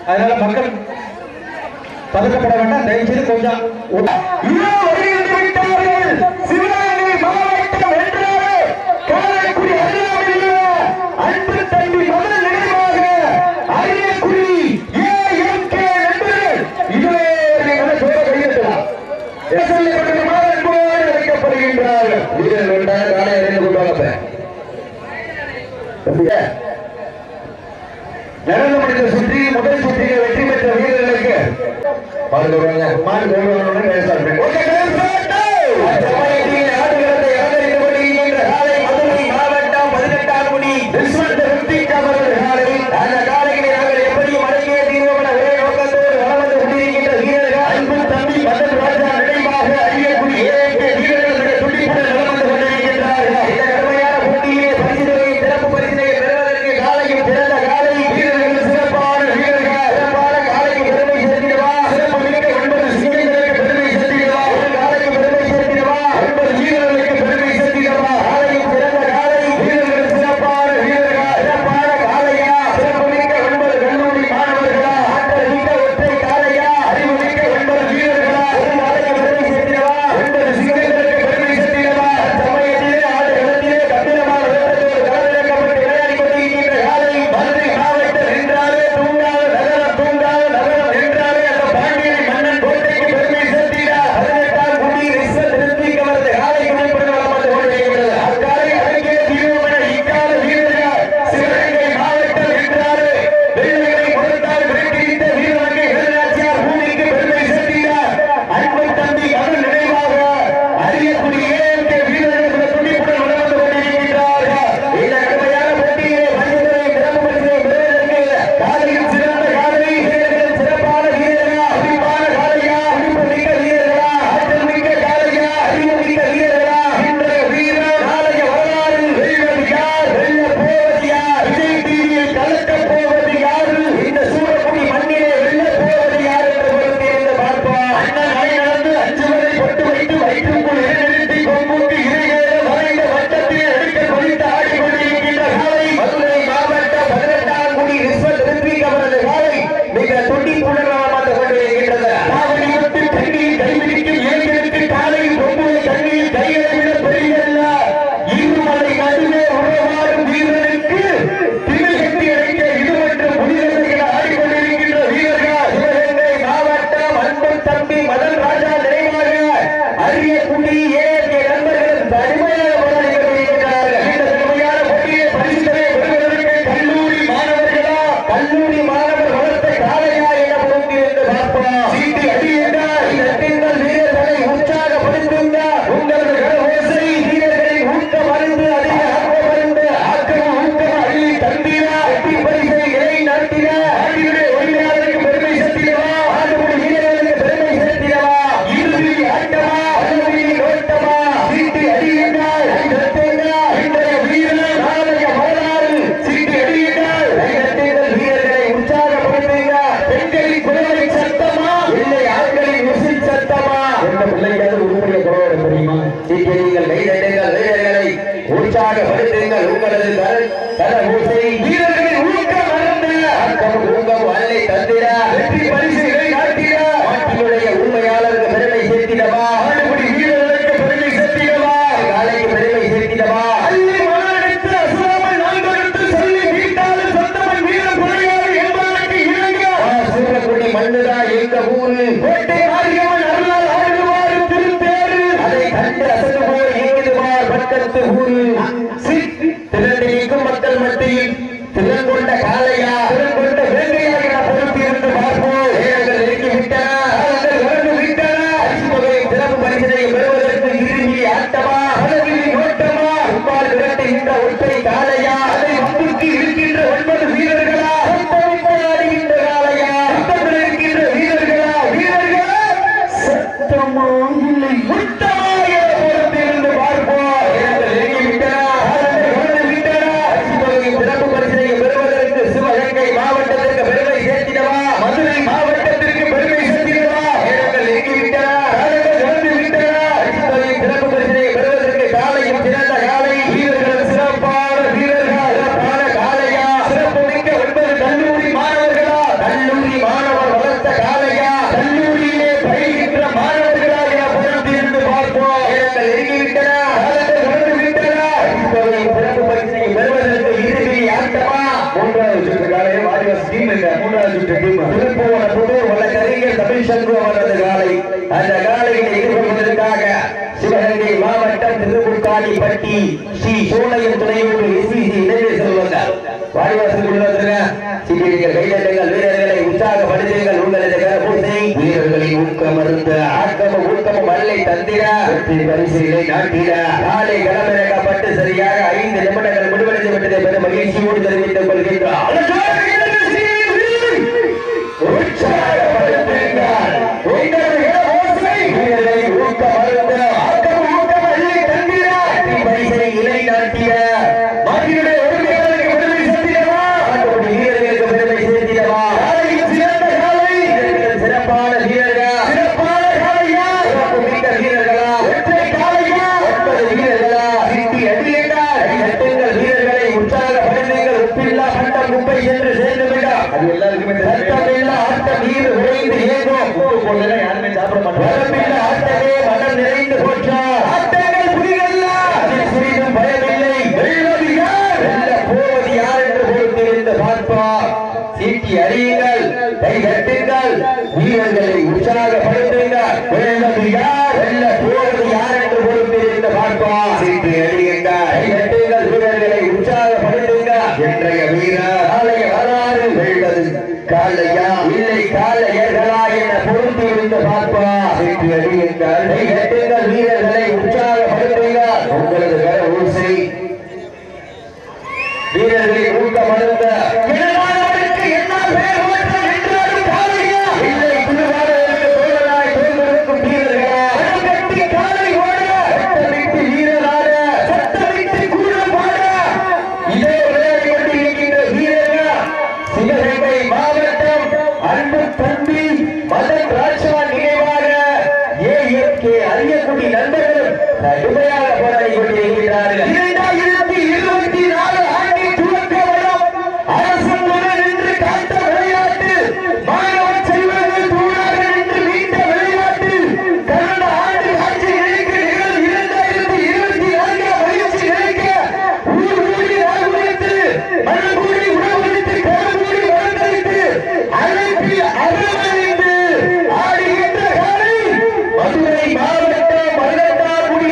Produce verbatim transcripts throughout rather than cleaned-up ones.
அதனால மக்கள் பதக்கப்பட வேண்டாம். தயவு செய்து கொஞ்சம் சிவகங்கை மாவட்டம் வென்றாரு காரைக்குடி அருகாமையில் அன்பு தம்பி முதல் நினைவாக அரியக்குடி ஏஎம்கே நண்பர்கள் இதுவே நீங்கள் சோழ கையெழுத்தலாம் அன்போடு அழைக்கப்படுகின்றார்கள். வீரர்கள் வேண்டாம் காலை அறிந்து கொள்வாங்க. நடந்து முடிந்த சுற்றி முதல் சுற்றில் வெற்றி பெற்ற வீரர்களுக்கு மாடு மாடு மாவட்டம் பதினெட்டாம் குடி அந்த காலைகளை நாங்கள் எப்படியும் அடங்கிய தீர்வோம் ஒரே நோக்கத்தோடு வளர்ந்து கொண்டிருக்கின்ற வீரர்கள் அன்பு தம்பி மதன் ராஜா நினைவாக அறியக்கூடிய ஏழு வீரர்கள் துடிப்புடன் வளர்ந்து கொண்டிருக்கின்றார்கள். இந்த கடுமையான போட்டியிலே பரிசுகளை சிறப்பு பரிசினை பெறுவதற்கு காலையும் சிறந்த காலை வீரர்கள் சிறப்பான வீரர்கள் சிறப்பான காலைக்கு பெருமை சேர்த்திடவா சிறப்பு மிக்க ஒன்பது சிங்கங்களுக்கு பெருமை சேர்த்திடவா ஒரு காலைக்கு பெருமை சேர்த்திடவா ஒன்பது வீரர்களுக்கு பெருமை சேர்த்திடவா காலையும் சிறந்த காலை வீரர்கள் சிறப்பான வீரர்கள் சிறப்பான காலையா சிறப்பு மிக்க ஒன்பது கல்லூரி மாணவர்களா ஆற்றல் மிக்க ஒற்றை காலையா அறிவு மிக்க ஒன்பது வீரர்களா ஒரு காலைக்கு பெருமை சேர்த்திடவா ஒன்பது சிங்கங்களுக்கு பெருமை சேர்த்திடவா சமயத்திலே ஆடு களத்திலே கம்பீரமான வேட்டத்தோடு களமிறக்கப்பட்டு விளையாடி கொண்டிருக்கின்ற காலை மதுரை மாவட்டம் என்றாலே தூங்காத நகரம் தூங்காத நகரம் என்றாலே அந்த பாண்டியனை மன்னன் கோட்டைக்கு பெருமை சேர்த்திட பதினெட்டாம் குடி ரிஸ்வத் ரித்விக் அவரது காலை குடிப்பது வளர்ந்து கொண்டிருக்கிறது. அக்காலை அடங்கிய தீர்வுமென இக்கால வீரர்கள் சிவகங்கை மாவட்டம் என்றாலே வெள்ளைகளை கொடுத்தால் விரட்டித்த வீரமங்கை வேலுநாச்சியார் பூமிக்கு பெருமை சேர்த்திட அன்பு தம்பி மகன் நினைவாக அறியக்கூடிய ஏஎம்கே வீரர்கள் துடிப்புடன் வளர்ந்து கொண்டிருக்கின்றார்கள். இந்த கடுமையான போட்டியிலே பரிசுகளை சிறப்பு பரிசுகளை பெறுவதற்கு காலையில் சிறந்த காலை வீரர்கள் சிறப்பான வீரர்களா துடிப்பான காலையா துடிப்பு மிக்க வீரர்களா ஆற்றல் மிக்க காலையா அறிவு மிக்க வீரர்களா இன்றைய வீரர் நாளைய வரலாறு வெல்வது யார் வெல்ல போவது யார் விஜய் டிவியில் கலக்க போவது யாரு இந்த சூரக்குடி மண்ணிலே வெல்ல போவது யார் என்ற பொறுத்திருந்து பார்ப்போம். அண்ணன் அணை நடந்து அஞ்சு வரை பொட்டு வைத்து வயிற்றுக்குள் இடைநிறுத்தி கொம்புக்கு இறைகள வரைந்த வட்டத்தில் எடுக்க குறித்து ஆடிக்கொண்டிருக்கின்ற காலை மதுரை மாவட்டம் பதினெட்டாம் குடி ரிஸ்வத் ரித்விக் அவரது காலை மிக துடிப்புடன் வளர்ந்து கொண்டிருக்கின்றது. காவடி விட்டு கண்ணியில் கைவிடிக்கும் இளைஞருக்கு காலையில் கொம்புவை கண்ணியில் கைகளை விட பெரியதல்ல. இருமலை நடுவே உறவாடும் வீரருக்கு திரை கட்டி அடைக்க இது மற்றும் புனிதர்கள் ஆடிக்கொண்டிருக்கின்ற வீரர்கள் சிவகங்கை மாவட்டம் அன்பு தம்பி மதன் ராஜா நினைவாக அறியக்குடி ஏஎம்கே நண்பர்கள் கடுமையாக போராடி கொண்டிருக்கிறார்கள். இந்த கடுமையான போட்டியை பரிசுகளை பெறுவதற்கு கல்லூரி மாணவர்களா கல்லூரி மாணவர் வளர்த்த காலையா என பொறுத்திருந்து பார்ப்போம். சீட்டி அடியுங்கள் நட்டுங்கள் வீரர்களை உற்சாகப்படுத்துங்க உங்களது கரகோசை வீரர்களின் ஊக்க மருந்து அதிக ஆக்க மருந்து ஆக்கம் ஊக்கம் அள்ளி தந்திரா வெற்றி பரிசை இறை நடத்தின ஆடியுடைய ஒளியாளருக்கு பெருமை சேர்த்திடவா ஆடுபடி வீரர்களுக்கு பெருமை சேர்த்திடவா இறுதி ஆட்டமா அல்லது நோட்டமா சீட்டி அடியுங்கள் நட்டுங்கள் இன்றைய வீரர் நாளைய வரலாறு சீட்டி அடியுங்கள் நட்டுங்கள் வீரர்களை உற்சாகப்படுத்துங்க பெண்களின் குரலை சத்தமா இல்லை ஆண்களின் உசி சத்தமா எந்த பிள்ளைக்காவது உருப்படிய குரல் தெரியுமா? சீட்டி அடியுங்கள் கைதட்டுங்கள் வீரர்களை உற்சாகப்படுத்துங்கள் உங்களது தர ஊசை வீரர்களின் ஊக்கம் மறந்து ஆக்கம் ஊக்கம் அல்லை தந்திட வெற்றி பரிசுகளை நாட்டிட நாட்டினுடைய உண்மையாளருக்கு பெருமை சேர்த்திடவா ஆடுபடி வீரர்களுக்கு பெருமை சேர்த்திடவா காலைக்கு பெருமை சேர்த்திடவா அள்ளி மனெடுத்து அசுராமல் நான்கெடுத்து சொல்லி வீட்டாலும் சொந்தமன் வீரம் குறையாது என்பதற்கு இணங்க சூரக்குடி மண்ணுதா எங்க ஊரு கோட்டை மாரியம்மன் அருளால் ஆடுவாரு திருத்தேரு அதை கண்டு அசந்து போய் ஏங்குதுவார் பக்கத்து ஊரு திரண்டு நிற்கும் மக்கள் மத்தியில் திறன் கொண்ட காலையா திறன் கொண்ட வேங்கையாக நான் பொறுத்து இருந்து பார்ப்போம். நேரங்கள் நெருங்கி விட்டன காலங்கள் வளர்ந்து விட்டன அரிசி தொகை சிறப்பு பரிசினை பெறுவதற்கு இறுதி ஆட்டமா பலவிதி நோட்டமா உப்பால் விரட்டுகின்ற ஒற்றை காலையா அதை வம்புக்கு இருக்கின்ற ஒன்பது வீரர்களா ஆடுகின்ற காலையா சத்தத்தில் இருக்கின்ற வீரர்களா வீரர்களா சத்தமா இல்லை முட்டமாக பொறுத்து இருந்து பார்ப்போம். நேரங்கள் நெருங்கி விட்டன திருப்புவன புதூர் வழக்கறிஞர் தமிழ் சங்கு அவரது காலை அந்த காலையை எதிர்கொள்வதற்காக சிவகங்கை மாவட்டம் திருமுக்காணிப்பட்டி ஸ்ரீ சோழையின் துணையோடு எஸ்பிசி இணைந்து செல்வந்தார். வாடிவாசல் கைதட்டுங்கள், வீரர்களை உற்சாகப்படுத்துங்கள். உங்களது கரபூசை வீரர்களின் ஊக்கம் மருந்த ஆக்கமும் ஊக்கமும் மல்லை தந்திர வெற்றி பரிசீலை நாட்டிட காலை களமிறக்கப்பட்டு சரியாக ஐந்து நிமிடங்கள் முடிவடைந்து விட்டதை பெற மகிழ்ச்சியோடு தெரிவித்துக் கொள்கின்றார். வீரர்களை உற்சாகப்படுத்துங்கள். யார் வெல்ல போவது யார் என்று பொறுத்திருந்து பார்ப்போம். சீட்டு அடியுங்கள், கைதட்டுங்கள், வீரர்களை உற்சாகப்படுத்துங்கள். இன்றைய வீரர் காலைய வரலாறு வெல்வது காலையா இல்லை காலையர்களா என பொறுத்திருந்து பார்ப்போம். சீட்டு அடியுங்கள், கைதட்டுங்கள், வீரர்களை உற்சாகப்படுத்துங்கள். உங்களது கர ஊசி வீரர்களை ஊக்கப்படுத்த அறியக்கூடிய நண்பர்களும் கடுமையாக போராடி கொண்டிருக்கிறார்கள். இரண்டாயிரத்தி இருபத்தி நாலு ஆண்டின் துவக்க வரும் அரசுடன் நின்று காத்த விளையாட்டு மாணவ செல்வங்கள் தூணாக நின்று மீண்ட விளையாட்டு கடந்த ஆண்டு ஆட்சி நிலைக்க நிகழ்வு இரண்டாயிரத்தி இருபத்தி நான்காம் பயிற்சி நிலைக்க ஊர் ஊடி வாழ்வுரைத்து மனக்கூடி உணவளித்து கருமூடி வளர்ந்தளித்து அழைப்பில் அரவணைந்து ஆடுகின்ற காலை மதுரை மாவட்டம் பதினெட்டாம்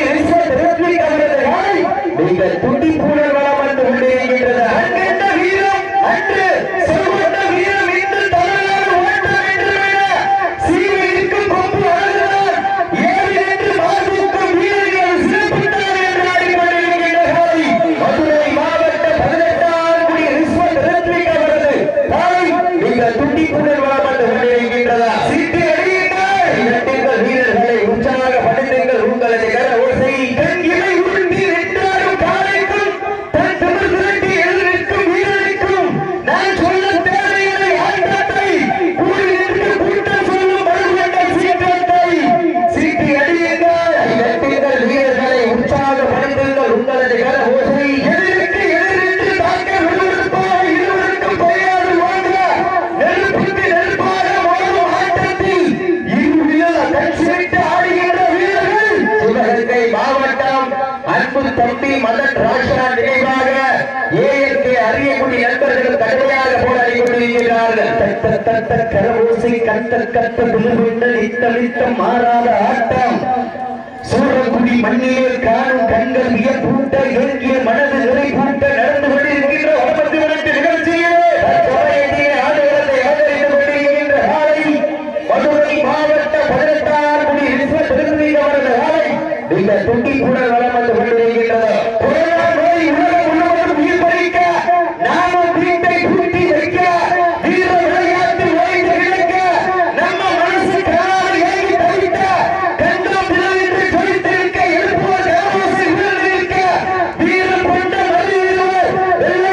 நீங்கள் துண்டி பூனல் வளம் வந்து கொண்டிருக்கின்றது. அங்கென்ற வீரம் அன்று சொல்கொண்ட வீரம் இன்று தமிழ்நாடு ஓட்டம் என்று சீவை இருக்கும் கொம்பு அழகுதான் ஏவி என்று மாசுக்கும் வீரர்கள் சிறப்பித்தார் என்று ஆடிக்கொண்டிருக்கின்ற காலை மதுரை மாவட்டம் பதினெட்டாம் குடி ரிஸ்வத் ரித்விக் அவரது காலை நீங்கள் துண்டி பூனல் வளம் வந்து கொண்டிருக்கின்றதா? சீட்டு அடியுங்கள், வீரர்களை உற்சாகப்படுத்துங்கள். உங்களது கர ஓசை கண் இமை உருட்டி நின்றாடும் காலைக்கும் தன் திமிர் திரட்டி எழுதிருக்கும் வீரருக்கும் நான் சொல்ல தேவையில்லை ஆட்டத்தை கூடி நின்று கூட்டம் சொல்லும் பழுவென்ற சீற்றத்தை சீட்டி அடியுங்கள், கட்டுங்கள், வீரர்களை உற்சாகப்படுத்துங்கள். உங்களது கர ஓசை எதிர்க்கு எதிர்த்து தாக்க விடுவிப்பாக இருவருக்கும் பெயராது வாங்க நெருப்புக்கு நெருப்பாக வாழும் ஆட்டத்தில் இருவிழா கட்சிவிட்டு ஆடுகின்ற வீரர்கள் சிவகங்கை மாவட்டம் அன்பு தம்பி மதன் ராஜா நினைவாக ஏஎல்கே அறியக்கூடிய நண்பர்கள் கடுமையாக போராடி கொண்டிருக்கிறார்கள். தட்ட தட்ட கரபூசை கத்த கத்த விழுவிட்ட நித்த நித்தம் மாறாத ஆட்டம் சூழக்குடி மண்ணிலே காணும் கண்கள் வியப்பூட்ட ஏங்கிய மனது நிறை கூட்ட நடந்து கொண்டிருக்கின்ற ஒன்பது மினிட்டு நிகழ்ச்சியிலே ஆடுகளத்தை ஆதரித்துக் கொண்டிருக்கின்ற காலை மதுரை மாவட்ட பதினெட்டாம் குடி ரிஸ்வத் ரித்விக் அவரது காலை இந்த துண்டி கூட வளம் வந்து கொண்டிருக்கின்றது. கொரோனா நோய் உலகம் முழுவதும் உயிர் பறிக்க நாமும் வீட்டை பூட்டி வைக்க வீர விளையாட்டு ஓய்ந்து கிடக்க நம்ம மனசு காலை ஏங்கி தவித்த கண்டோம் நிலவின்றி தொழித்திருக்க எழுப்புவர் கரமோசை உயர்ந்திருக்க வீரம் கொண்ட மதியிருவர் வெள்ளை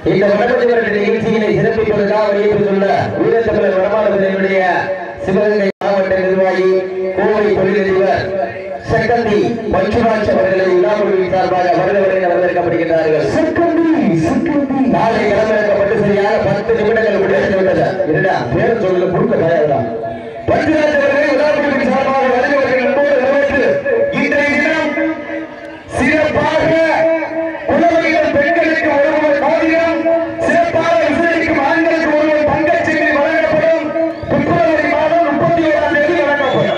இந்த வடபதிவரட்டு நிகழ்ச்சியினை சிறப்பிப்பதற்காக வெளியிட்டுள்ள வீரத்தமிழர் வடமாநிலத்தினுடைய சிவகங்கை மாவட்ட நிர்வாகி கோவை தொழிலதிபர் செகண்டி பஞ்சுராஜ் அவர்களை விழாக்குழுவின் சார்பாக வருடவரை வரவேற்கப்படுகின்றார்கள். நாளை களமிறக்கப்பட்டு சரியாக பத்து நிமிடங்கள் முடிவடைந்து விட்டது. இரண்டா பேர் சொல்ல கொடுக்க தயாரா பஞ்சுராஜ் அவர்களை விழாக்குழுவின் சார்பாக வருடவர்கள் என்போடு வரவேற்று இன்றைய தினம் சிறப்பாக குழந்தைகள் பெண்களுக்கு ஒருவர் மோதிரம் சிறப்பாக விசாரிக்கும் ஆண்களுக்கு ஒருவர் பங்கச்செய்தி வழங்கப்படும். பிப்ரவரி மாதம் முப்பத்தி ஓராம் தேதி வழங்கப்படும்.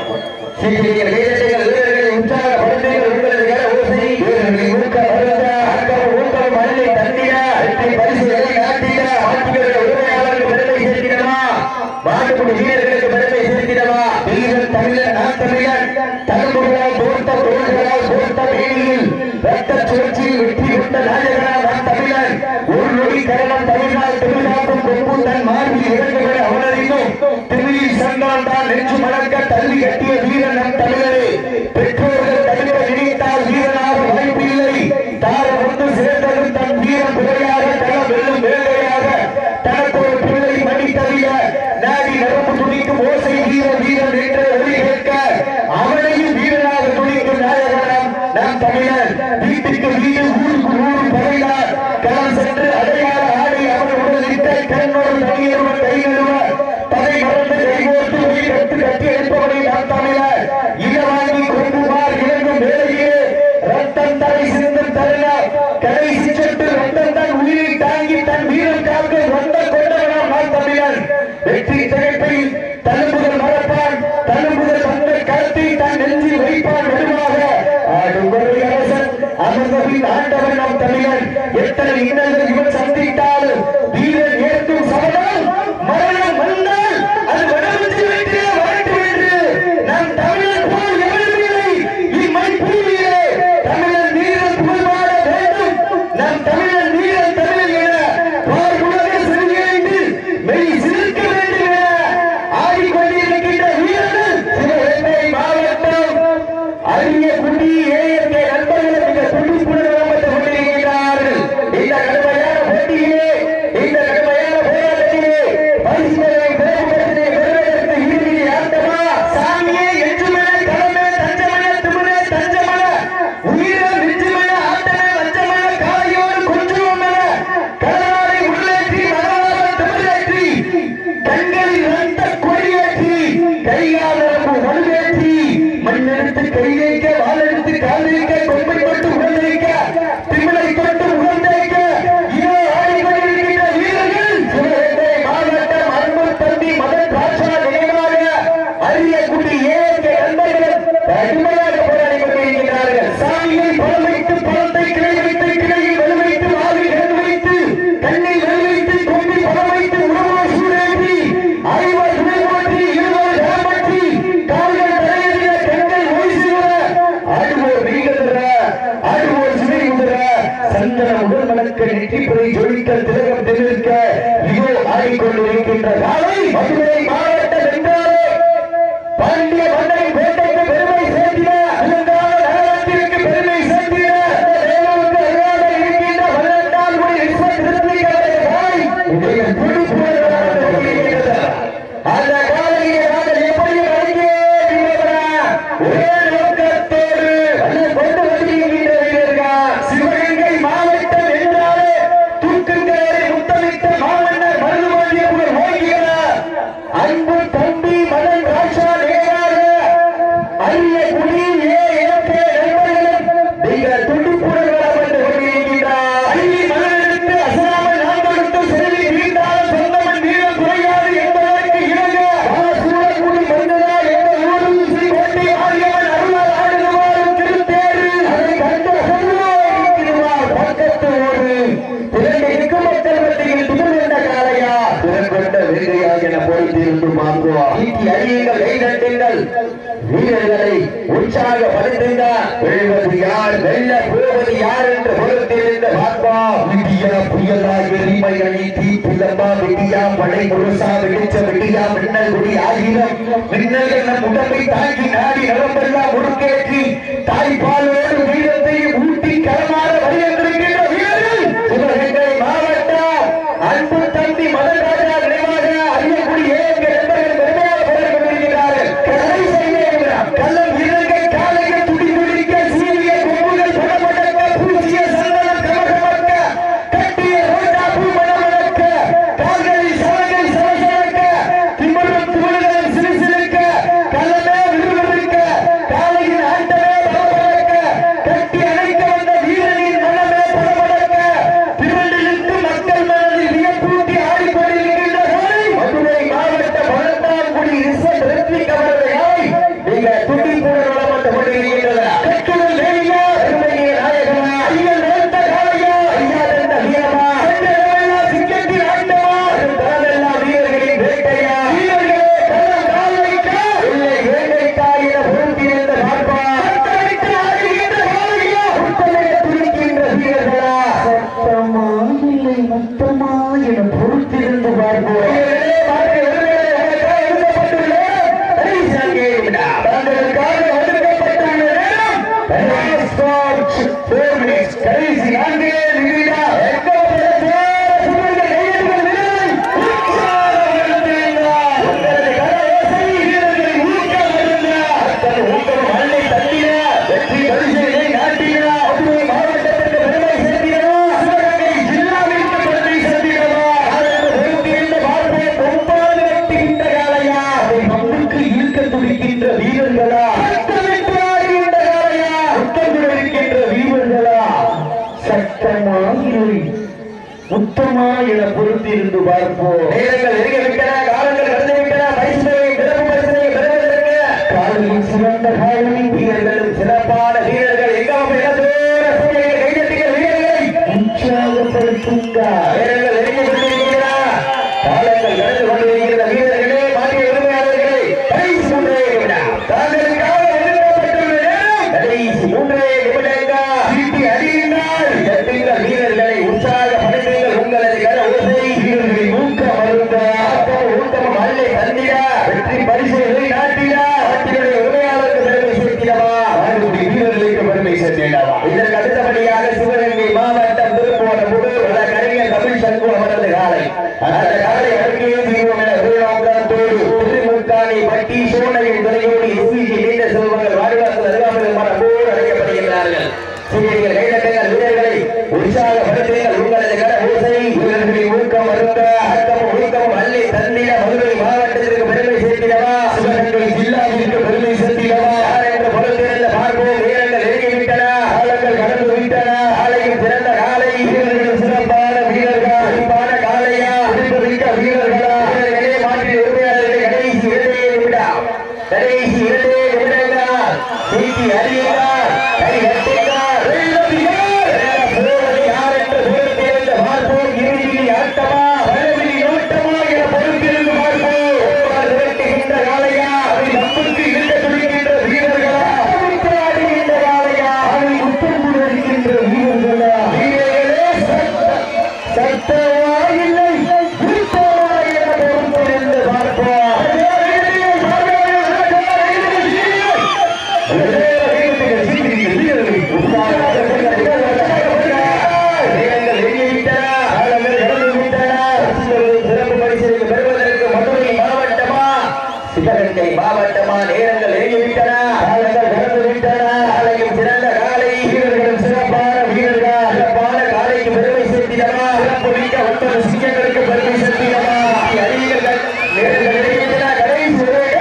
வீரர்களுக்கு பெருமை சேர்த்திடவா வீரர் தமிழர் நான் தமிழன் தலைமுறையால் போர்த்த தோள்களால் போர்த்த வேணியில் ரத்த சுழற்சியில் வெற்றி கொண்ட நாயகனா நான் தமிழன் ஒரு நொடி கரணம் தமிழ்நாள் தமிழ்நாட்டும் கொம்பு தன் மார்பில் இறங்குகிற அவனறிந்தும் திருவிழில் சங்கரம் தான் நெஞ்சு மணக்க தள்ளி கட்டிய வீரன் நம் தமிழரே. பெற்றோர்கள் தடுக்க நினைத்தால் வீரனாக வாய்ப்பில்லை. தாரம் ஒன்று சேர்ந்ததும் தன் வீரம் பிழையாக களம் வெல்லும் வேலையாக தனக்கு ஒரு பிள்ளை மணி தவிர நாடி நரம்பு துணிக்கும் ஓசை வீர வீரன் என்ற ஒளி கேட்க அவனையும் வீரனாக துணிக்கும் நாயகனம் நம் தமிழர். வீட்டுக்கு வீடு ஊருக்கு ஊர் பகையார் களம் சென்று அடையாள ஆடி அவன் உடலிட்ட கண்ணோடு தனியொருவன் கை நழுவ தலை மறந்து கைகோர்த்து உயிர் கட்டு கட்டி எடுப்பவனை நம் தமிழர். இளவாங்கி கொங்குமார் இறங்கும் வேலையே ரத்தம் தலை சிந்தும் தருணம் கடைசி சொட்டு ரத்தம் தன் உயிரை தாங்கி தன் வீரம் காக்கும் வந்த கொண்டவனாம் நாம் தமிழன். வெற்றி திகைப்பை தழும்புதல் மறப்பான் தழும்புதல் வந்த களத்தை தன் நெஞ்சில் வைப்பான் வலுவாக ஆடும் அரசன் அமர்ந்தபின் ஆண்டவன் நம் தமிழன். எத்தனை இன்னல்கள் இவன் சந்தித்தாலும் வீரன் ஏற்கும் சபதம் மரணம் வந்தால் அது வடமஞ்சி வைத்தே வரட்டும் என்று நம் தமிழன் போல் எவரும் இல்லை இம்மை பூமியிலே. தமிழன் வீரன் புகழ்பாட வேண்டும் நம் தமிழன் வீரன் தமிழன் என பார்வுலக செவியேந்து மெய் சிரிக்க வேண்டும் என ஆடிக்கொண்டிருக்கின்ற வீரர்கள் சிவகங்கை மாவட்டம் அரிய குடி ஏஎம்கே நண்பர்கள் மிக துடிப்புடன் வந்து கொண்டிருக்கிறார்கள். இந்த கடுமையான போட்டியிலே இந்த கடுமையான போராட்டத்திலே பரிசுகளை பெறுவதற்கு பெறுவதற்கு இறுதி ஆட்டமா சாமியே எஞ்சுமென களமே தஞ்சமென திமுறே தஞ்சமென உயிரை மிஞ்சுமென ஆட்டமே வஞ்சமென காலையோடு கொஞ்சமென கடலாரை உள்ளேற்றி மனவாளர் தமிழேற்றி கண்களில் ரத்த கொடியேற்றி கையாளருக்கு வலுவேற்றி மண்ணெடுத்து கையேற்க வாழெடுத்து காலிருக்க கொம்பை தொட்டு உடலிருக்க திமிழை தொட்டு உகந்தேக்க இதோ ஆடிக்கொண்டிருக்கின்ற வீரர்கள் சிவகங்கை மாவட்டம் அன்பு தம்பி மதன் ராஜா நினைவாக அரிய குடி ஏஎம்கே நண்பர்கள் கடுமையாக போராடி கொண்டிருக்கிறார்கள். சாமியை பலம் வைத்து பலத்தை கிளை வைத்து கிளையில் வலுவைத்து ஆவி கண் வைத்து கண்ணில் வலுவைத்து கொம்பி பலம் வைத்து உணவோ சூழேற்றி அறிவார் துணை போற்றி இருவர் கரம்பற்றி கால்கள் தலையெறிய கண்கள் ஒளி சிவர ஆடுவோர் வீகதர ஆடுவோர் சிறை உதர சந்தன உடல் மணக்க நெற்றிப்பதை ஜொலிக்க திலகம் தெளிக்க இதோ ஆடிக்கொண்டிருக்கின்ற காலை மதுரை மாவட்டம் என்றாலே பாண்டிய மன்னரின் கோட்டைக்கு பெருமை சேர்த்திட அலங்கார நகரத்திற்கு பெருமை சேர்த்திட வேலூருக்கு அருகாக இருக்கின்ற பதினெட்டாம் குடி விஸ்வ திருப்பதிகளுடைய காலை இதை துடிப்புடன் கொண்டிருக்கிறது. அந்த காலையை நாங்கள் எப்படியும் அடங்கியே ஒரே நோக்கத்தோடு கொண்டு வந்திருக்கின்ற வீரர்கள் சிவகங்கை மாவட்டம் என்றாலே தூக்குங்களை முத்தமிட்ட மாமன்னர் மருதுமாண்டிய புகழ் ஓங்குகிறார் அன்பு தம்பி மதன் ராஜா நேராக அரிய குடி ஏஎம்கே நண்பர்களும் நீங்கள் துடிப்புடன் வந்து கொண்டிருக்கின்றார். அள்ளி மலரெடுத்து அசராமல் நான் கொடுத்து செல்வி வீட்டால் சொந்தமன் வீரம் குறையாது என்பதற்கு இணங்க சூழக்குடி மன்னரா என்ற ஊரும் ஸ்ரீ கோட்டை ஆரியவன் அருளால் ஆடுவாரும் திருத்தேரு அதை கண்டு அசந்துவார் பக்கத்து ஓடு திரண்டு இருக்கும் மக்கள் மத்தியில் துகள் என்ற காலையா திறன்கொண்ட வேங்கையாக என போய்த்திருந்து பார்க்குவா ஈட்டி அறியுங்கள் கை தட்டுங்கள் வீரர்களை உற்சாகப்படுத்துங்கள். வெல்வது யார் வெல்ல போவது யார் என்று பொறுத்திருந்த பார்ப்பா விட்டியா புயலா எரிமை அணி தீ பிளம்பா விட்டியா படை முழுசா வெடிச்ச விட்டியா மின்னல் குடி ஆகிரம் மின்னல்கள் நம் உடம்பை தாக்கி நாடி நரம்பெல்லாம் முறுக்கேற்றி தாய்ப்பாலோடு வீரத்தை ஊட்டி களமாற வருகின்ற வீரர்கள் சிவகங்கை மாவட்டம் முத்தமா என பொறுத்திருந்து பார்ப்போம். கடைசி நான்கு முத்தமா என பொறுத்திருந்து பார்ப்போம். நேரங்கள் நெருங்கி விட்டன, காலங்கள் கடந்து விட்டன. பரிசுகளை சிறப்பு பரிசுகளை பெறுவதற்கு காலையில் சிறந்த காலனி வீரர்களும் சிறப்பான வீரர்கள் எங்காம இடத்தோட சூழ்நிலை கைதட்டுங்கள். வீரர்களை உற்சாகப்படுத்துங்க. நேரங்கள் நெருங்கி கொண்டிருக்கின்றன, காலங்கள் கடந்து கொண்டிருக்கிற வீரர்களே, மாநில உரிமையாளர்களை கடைசி மூன்றே நிமிடம் தாங்களுக்காக ஒதுக்கப்பட்டுள்ள நேரம் கடைசி மூன்றே நிமிடங்கள் சீட்டி அடியுங்கள். எட்டுங்கள் வீரர்களை உற்சாகப்படுத்துங்கள். உங்களது கர ஓசை வீரர்களை ஊக்கம் அருந்த ஆட்டம் ஊக்கமும் அல்லை தந்திட வெற்றி பரிசுகளை நாட்டிட நாட்டினுடைய உரிமையாளருக்கு பெருமை சேர்த்திடவா, ஆண்டுடைய வீரர்களுக்கு பெருமை சேர்த்திடவா. இதற்கு அடுத்தபடியாக சிவகங்கை மாவட்டம் திருப்போண புதூர் வட கலைஞர் தமிழ் சங்கு அவரது காலை அந்த காலை அறிக்கையை தீர்வோம் என நோக்கத்தோடு திருமுத்தானி பட்டி சோனையின் துறையோடு எஸ்பிஜி நீண்ட செல்வங்கள் வாடிவாசல் அருகாமல் மரபோடு அழைக்கப்படுகின்றார்கள். சீனியர்கள் கைதட்டுங்கள். வீரர்களை உற்சாகப்படுத்துங்கள். உங்களது கட ஓசை வீரர்களின் ஊக்கம் அருந்த அர்த்தமும் ஊக்கமும் அள்ளி தந்திட மதுரை மாவட்டத்திற்கு பெருமை சேர்த்திடவா, சிவகங்கை ஜில்லாவிற்கு பெருமை சேர்த்திடவா என்று பொறுத்திருந்த பார்ப்போம். வீரர்கள் நெருங்கிவிட்டன, காலங்கள் கடந்து விட்டன. காலையும் சிறந்த காலை வீரர்களும் சிறப்பான வீரர்கள் சிறப்பான காலையா பிடிப்பு மிக்க வீரர்களா வீரர்களே மாற்றி உரிமையாளர்களை கடைசி இரண்டே நிமிடம் கடைசி இரண்டே நிமிடங்கள் சீட்டி அறியுங்கள். கை கட்டுங்கள். சிவகங்கை மாவட்டமா நேரங்கள் நெருங்கிவிட்டன, காலங்கள் கடந்து விட்டன. காலையும் சிறந்த காலை வீரர்களும் சிறப்பான வீரர்கள் சிறப்பான காலைக்கு பெருமை சேர்த்திடவா, சிறப்பு மிக்க ஒன்பது சிங்கங்களுக்கு பெருமை சேர்த்திடவா. அறிஞர்கள் நேரங்கள் நெருங்கிவிட்டன. கடைசி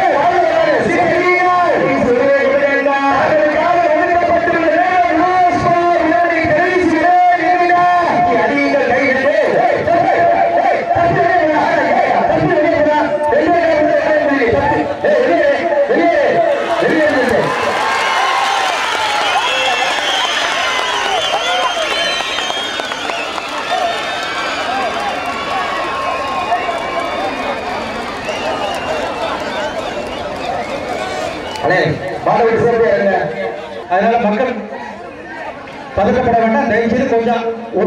மாணவர்கள் சிறப்பு. அதனால மக்கள் பதக்கப்பட வேண்டாம். தயவுசெய்து கொஞ்சம்